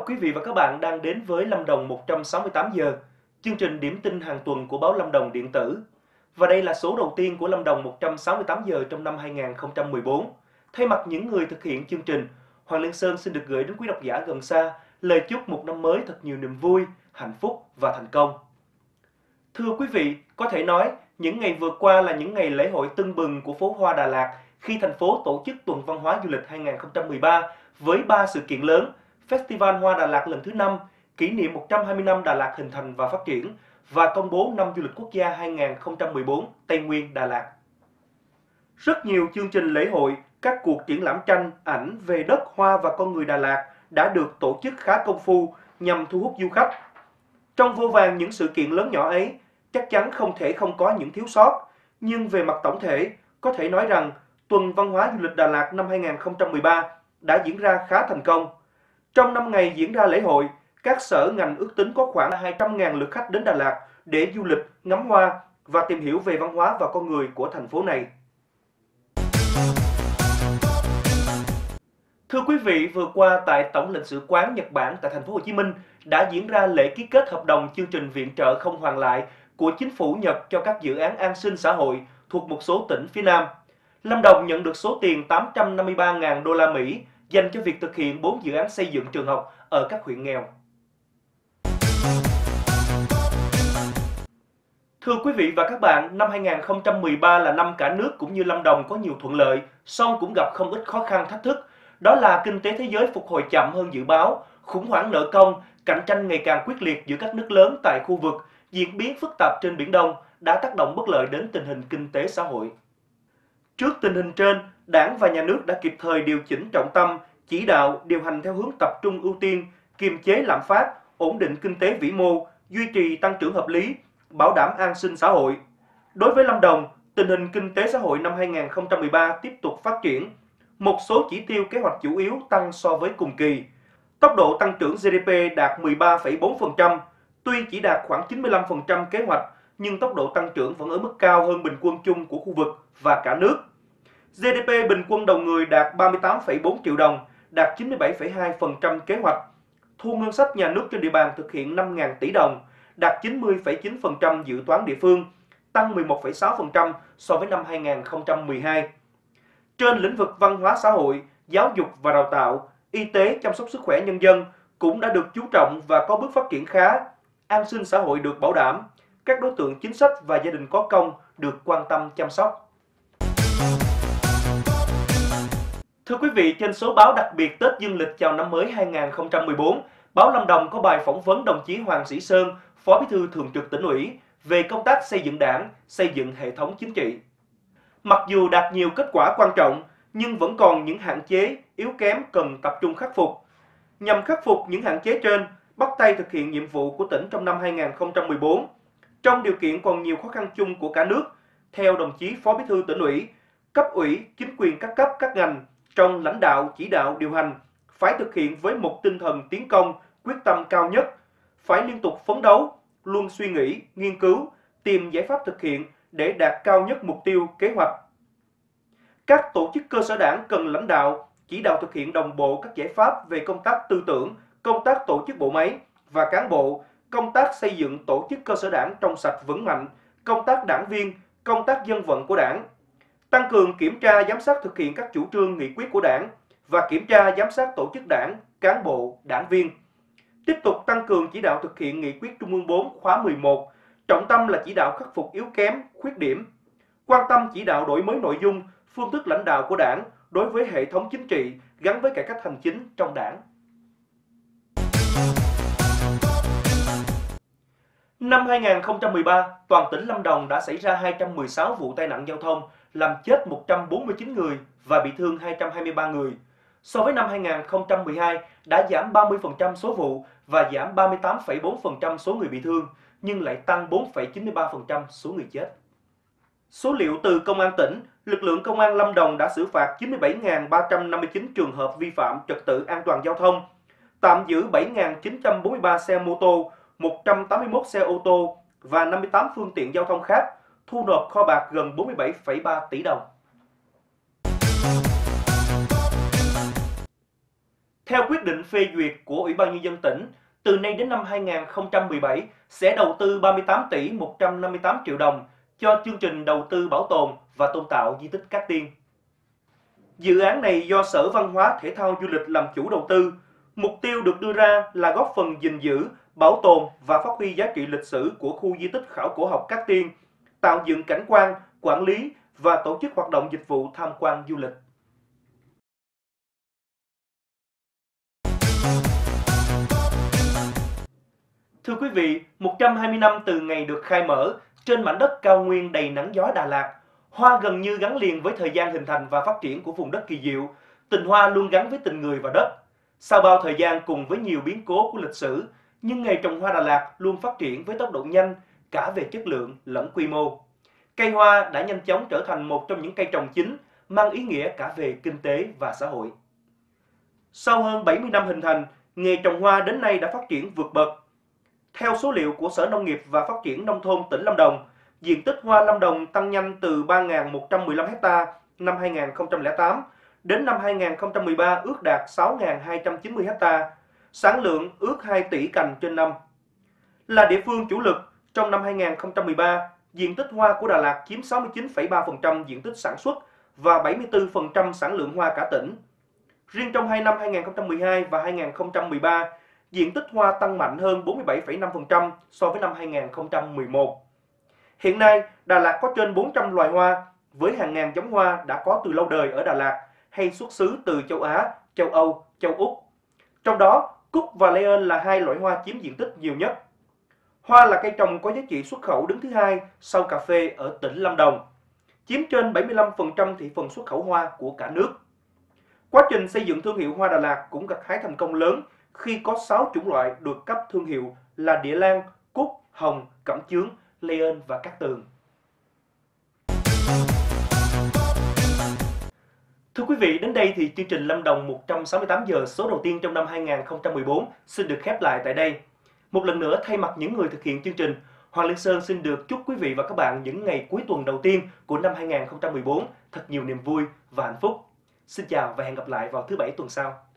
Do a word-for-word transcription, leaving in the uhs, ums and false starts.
chào quý vị và các bạn đang đến với Lâm Đồng một trăm sáu mươi tám giờ, chương trình điểm tin hàng tuần của báo Lâm Đồng điện tử. Và đây là số đầu tiên của Lâm Đồng một trăm sáu mươi tám giờ trong năm hai nghìn không trăm mười bốn. Thay mặt những người thực hiện chương trình, Hoàng Liên Sơn xin được gửi đến quý độc giả gần xa lời chúc một năm mới thật nhiều niềm vui, hạnh phúc và thành công. Thưa quý vị, có thể nói những ngày vừa qua là những ngày lễ hội tưng bừng của phố hoa Đà Lạt khi thành phố tổ chức tuần văn hóa du lịch hai nghìn không trăm mười ba với ba sự kiện lớn: Festival Hoa Đà Lạt lần thứ năm, kỷ niệm một trăm hai mươi năm Đà Lạt hình thành và phát triển và công bố năm du lịch quốc gia hai nghìn không trăm mười bốn Tây Nguyên Đà Lạt. Rất nhiều chương trình lễ hội, các cuộc triển lãm tranh, ảnh về đất, hoa và con người Đà Lạt đã được tổ chức khá công phu nhằm thu hút du khách. Trong vô vàn những sự kiện lớn nhỏ ấy, chắc chắn không thể không có những thiếu sót, nhưng về mặt tổng thể, có thể nói rằng tuần văn hóa du lịch Đà Lạt năm hai nghìn không trăm mười ba đã diễn ra khá thành công. Trong năm ngày diễn ra lễ hội, các sở ngành ước tính có khoảng hai trăm nghìn lượt khách đến Đà Lạt để du lịch, ngắm hoa và tìm hiểu về văn hóa và con người của thành phố này. Thưa quý vị, vừa qua tại Tổng lãnh sự quán Nhật Bản tại thành phố Hồ Chí Minh đã diễn ra lễ ký kết hợp đồng chương trình viện trợ không hoàn lại của chính phủ Nhật cho các dự án an sinh xã hội thuộc một số tỉnh phía Nam. Lâm Đồng nhận được số tiền tám trăm năm mươi ba nghìn đô la Mỹ dành cho việc thực hiện bốn dự án xây dựng trường học ở các huyện nghèo. Thưa quý vị và các bạn, năm hai nghìn không trăm mười ba là năm cả nước cũng như Lâm Đồng có nhiều thuận lợi, song cũng gặp không ít khó khăn thách thức. Đó là kinh tế thế giới phục hồi chậm hơn dự báo, khủng hoảng nợ công, cạnh tranh ngày càng quyết liệt giữa các nước lớn tại khu vực, diễn biến phức tạp trên Biển Đông đã tác động bất lợi đến tình hình kinh tế xã hội. Trước tình hình trên, Đảng và Nhà nước đã kịp thời điều chỉnh trọng tâm, chỉ đạo, điều hành theo hướng tập trung ưu tiên, kiềm chế lạm phát, ổn định kinh tế vĩ mô, duy trì tăng trưởng hợp lý, bảo đảm an sinh xã hội. Đối với Lâm Đồng, tình hình kinh tế xã hội năm hai nghìn không trăm mười ba tiếp tục phát triển. Một số chỉ tiêu kế hoạch chủ yếu tăng so với cùng kỳ. Tốc độ tăng trưởng giê đê pê đạt mười ba phẩy bốn phần trăm, tuy chỉ đạt khoảng chín mươi lăm phần trăm kế hoạch, nhưng tốc độ tăng trưởng vẫn ở mức cao hơn bình quân chung của khu vực và cả nước. giê đê pê bình quân đầu người đạt ba mươi tám phẩy bốn triệu đồng, đạt chín mươi bảy phẩy hai phần trăm kế hoạch. Thu ngân sách nhà nước trên địa bàn thực hiện năm nghìn tỷ đồng, đạt chín mươi phẩy chín phần trăm dự toán địa phương, tăng mười một phẩy sáu phần trăm so với năm hai nghìn không trăm mười hai. Trên lĩnh vực văn hóa xã hội, giáo dục và đào tạo, y tế, chăm sóc sức khỏe nhân dân cũng đã được chú trọng và có bước phát triển khá. An sinh xã hội được bảo đảm, các đối tượng chính sách và gia đình có công được quan tâm chăm sóc. Thưa quý vị, trên số báo đặc biệt Tết Dương lịch chào năm mới hai nghìn không trăm mười bốn, báo Lâm Đồng có bài phỏng vấn đồng chí Hoàng Sĩ Sơn, Phó Bí thư Thường trực Tỉnh ủy về công tác xây dựng Đảng, xây dựng hệ thống chính trị. Mặc dù đạt nhiều kết quả quan trọng, nhưng vẫn còn những hạn chế, yếu kém cần tập trung khắc phục. Nhằm khắc phục những hạn chế trên, bắt tay thực hiện nhiệm vụ của tỉnh trong năm hai nghìn không trăm mười bốn. Trong điều kiện còn nhiều khó khăn chung của cả nước, theo đồng chí Phó Bí thư Tỉnh ủy, cấp ủy, chính quyền các cấp, các ngành, trong lãnh đạo, chỉ đạo, điều hành, phải thực hiện với một tinh thần tiến công, quyết tâm cao nhất, phải liên tục phấn đấu, luôn suy nghĩ, nghiên cứu, tìm giải pháp thực hiện để đạt cao nhất mục tiêu, kế hoạch. Các tổ chức cơ sở Đảng cần lãnh đạo, chỉ đạo thực hiện đồng bộ các giải pháp về công tác tư tưởng, công tác tổ chức bộ máy và cán bộ, công tác xây dựng tổ chức cơ sở Đảng trong sạch vững mạnh, công tác đảng viên, công tác dân vận của Đảng. Tăng cường kiểm tra giám sát thực hiện các chủ trương nghị quyết của Đảng và kiểm tra giám sát tổ chức Đảng, cán bộ, đảng viên. Tiếp tục tăng cường chỉ đạo thực hiện nghị quyết Trung ương bốn khóa mười một, trọng tâm là chỉ đạo khắc phục yếu kém, khuyết điểm. Quan tâm chỉ đạo đổi mới nội dung, phương thức lãnh đạo của Đảng đối với hệ thống chính trị gắn với cải cách hành chính trong Đảng. Năm hai nghìn không trăm mười ba, toàn tỉnh Lâm Đồng đã xảy ra hai trăm mười sáu vụ tai nạn giao thông, làm chết một trăm bốn mươi chín người và bị thương hai trăm hai mươi ba người. So với năm hai nghìn không trăm mười hai, đã giảm ba mươi phần trăm số vụ và giảm ba mươi tám phẩy bốn phần trăm số người bị thương, nhưng lại tăng bốn phẩy chín mươi ba phần trăm số người chết. Số liệu từ Công an tỉnh, lực lượng Công an Lâm Đồng đã xử phạt chín mươi bảy nghìn ba trăm năm mươi chín trường hợp vi phạm trật tự an toàn giao thông, tạm giữ bảy nghìn chín trăm bốn mươi ba xe mô tô, một trăm tám mươi mốt xe ô tô và năm mươi tám phương tiện giao thông khác, thu nộp kho bạc gần bốn mươi bảy phẩy ba tỷ đồng. Theo quyết định phê duyệt của Ủy ban Nhân dân tỉnh, từ nay đến năm hai nghìn không trăm mười bảy sẽ đầu tư ba mươi tám tỷ một trăm năm mươi tám triệu đồng cho chương trình đầu tư bảo tồn và tôn tạo di tích Cát Tiên. Dự án này do Sở Văn hóa Thể thao Du lịch làm chủ đầu tư. Mục tiêu được đưa ra là góp phần gìn giữ, bảo tồn và phát huy giá trị lịch sử của khu di tích khảo cổ học Cát Tiên, tạo dựng cảnh quan, quản lý và tổ chức hoạt động dịch vụ tham quan du lịch. Thưa quý vị, một trăm hai mươi năm từ ngày được khai mở, trên mảnh đất cao nguyên đầy nắng gió Đà Lạt, hoa gần như gắn liền với thời gian hình thành và phát triển của vùng đất kỳ diệu. Tình hoa luôn gắn với tình người và đất. Sau bao thời gian cùng với nhiều biến cố của lịch sử, nhưng nghề trồng hoa Đà Lạt luôn phát triển với tốc độ nhanh, cả về chất lượng lẫn quy mô. Cây hoa đã nhanh chóng trở thành một trong những cây trồng chính, mang ý nghĩa cả về kinh tế và xã hội. Sau hơn bảy mươi năm hình thành, nghề trồng hoa đến nay đã phát triển vượt bậc. Theo số liệu của Sở Nông nghiệp và Phát triển Nông thôn tỉnh Lâm Đồng, diện tích hoa Lâm Đồng tăng nhanh từ ba nghìn một trăm mười lăm ha năm hai nghìn không trăm lẻ tám đến năm hai nghìn không trăm mười ba ước đạt sáu nghìn hai trăm chín mươi ha, sản lượng ước hai tỷ cành trên năm. Là địa phương chủ lực, trong năm hai nghìn không trăm mười ba, diện tích hoa của Đà Lạt chiếm sáu mươi chín phẩy ba phần trăm diện tích sản xuất và bảy mươi tư phần trăm sản lượng hoa cả tỉnh. Riêng trong hai năm hai nghìn không trăm mười hai và hai nghìn không trăm mười ba, diện tích hoa tăng mạnh hơn bốn mươi bảy phẩy năm phần trăm so với năm hai nghìn không trăm mười một. Hiện nay, Đà Lạt có trên bốn trăm loài hoa, với hàng ngàn giống hoa đã có từ lâu đời ở Đà Lạt hay xuất xứ từ châu Á, châu Âu, châu Úc. Trong đó, cúc và lê ơn là hai loại hoa chiếm diện tích nhiều nhất. Hoa là cây trồng có giá trị xuất khẩu đứng thứ hai sau cà phê ở tỉnh Lâm Đồng, chiếm trên bảy mươi lăm phần trăm thị phần xuất khẩu hoa của cả nước. Quá trình xây dựng thương hiệu hoa Đà Lạt cũng gặt hái thành công lớn khi có sáu chủng loại được cấp thương hiệu là địa lan, cúc, hồng, cẩm chướng, lê ơn và cát tường. Thưa quý vị, đến đây thì chương trình Lâm Đồng một trăm sáu mươi tám giờ số đầu tiên trong năm hai nghìn không trăm mười bốn xin được khép lại tại đây. Một lần nữa thay mặt những người thực hiện chương trình, Hoàng Liên Sơn xin được chúc quý vị và các bạn những ngày cuối tuần đầu tiên của năm hai nghìn không trăm mười bốn thật nhiều niềm vui và hạnh phúc. Xin chào và hẹn gặp lại vào thứ Bảy tuần sau.